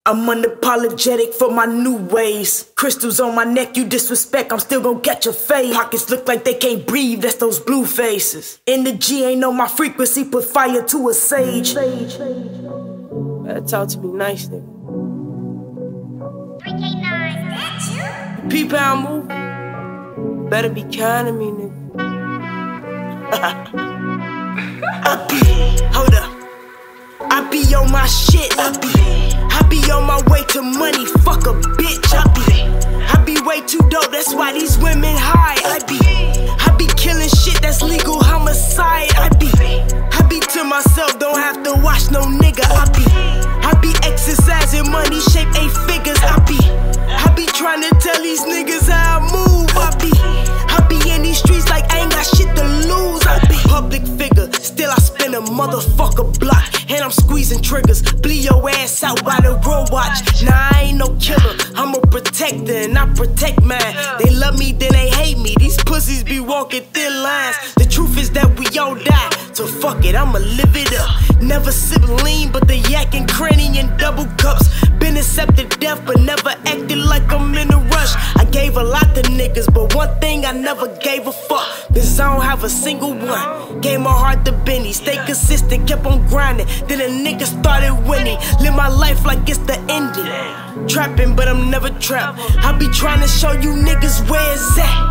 I'm unapologetic for my new ways. Crystals on my neck, you disrespect, I'm still gon' get your face. Pockets look like they can't breathe, that's those blue faces. In the G ain't on my frequency, put fire to a sage. Better talk to me nice, nigga. 3K9. Peep how I'm moving. Better be kind to me, nigga. Hold up. I be on my shit, I be on my way to money, fuck a bitch, I be way too dope, that's why these women high, I be killing shit that's legal homicide, I be to myself, don't have to watch no nigga, I be exercising money, shape 8 figures, I be trying to tell these niggas how I move, I be in these streets like I ain't got shit to lose, I be public figure, still I spin a motherfucker block. And I'm squeezing triggers, bleed your ass out by the road watch. Nah, I ain't no killer, I'm a protector and I protect mine. They love me, then they hate me, these pussies be walking thin lines. The truth is that we all die, so fuck it, I'ma live it up. Never sip lean, but the yak and cranny in double cups. Been accepted death, but never acted like I'm in a rush. I gave a lot to niggas, but one thing I never gave a fuck. Cause I don't have a single one. Gave my heart to Benny, stay consistent, kept on grinding. Then a nigga started winning. Live my life like it's the ending. Trapping, but I'm never trapped. I be trying to show you niggas where it's at.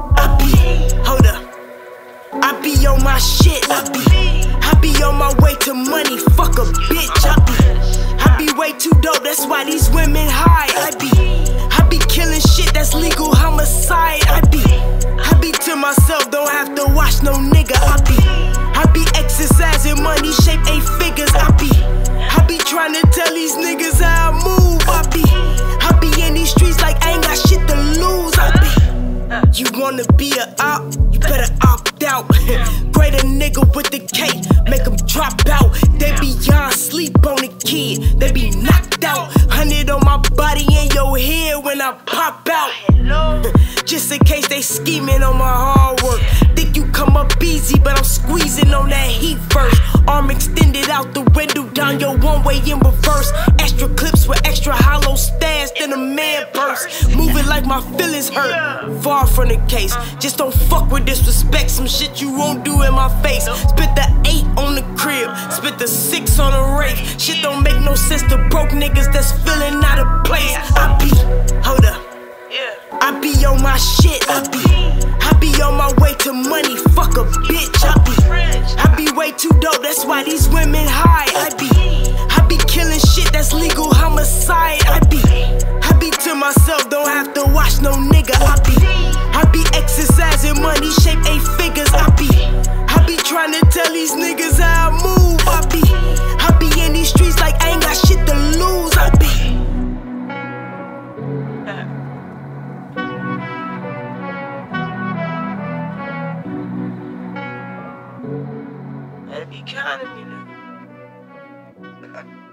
Hold up. I be on my shit. I be on my way to money. Fuck a bitch. I be way too dope. That's why these women high. I be killing shit that's legal homicide. I be to myself. Don't have to watch no nigga. I be exercising money, shape 8 figures. I be trying to tell these niggas how I move. I be in these streets like I ain't got shit to lose. You wanna be a op, you better opt out. Great a nigga with the K, make them drop out. They be young, sleep on the kid, they be knocked out. 100 on my body and your head when I pop out. Just in case they scheming on my hard work. Think you come up easy, but I'm squeezing on that heat first. Arm extended out the window, down your one-way in reverse. Extra clips with extra hollow stashed in a man purse. Moving like my feelings hurt, far from the case. Just don't fuck with disrespect, some shit you won't do in my face. Spit the 8 on the crib, spit the 6 on the rake. Shit don't make no sense to broke niggas that's feeling out of place. Hold up. I be on my shit, I be on my way to money, fuck a bitch, I be way too dope, that's why these women high, I be killing shit that's legal homicide, I be to myself, don't have to watch no nigga, I be exercising money, shape 8 figures, I be trying to tell these niggas how I move, I be in these streets like I ain't got shit to lose, Better be kind to me, nigga.